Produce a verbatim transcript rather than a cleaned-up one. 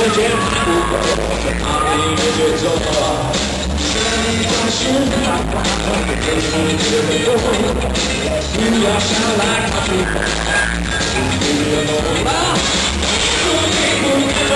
间不够，哪里有节奏？你总是把话给你觉得多，不要想来靠近我，不要弄了，不给不给。